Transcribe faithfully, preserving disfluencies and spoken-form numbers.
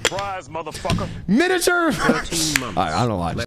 Surprise, motherfucker. Miniature. All right, I don't know why.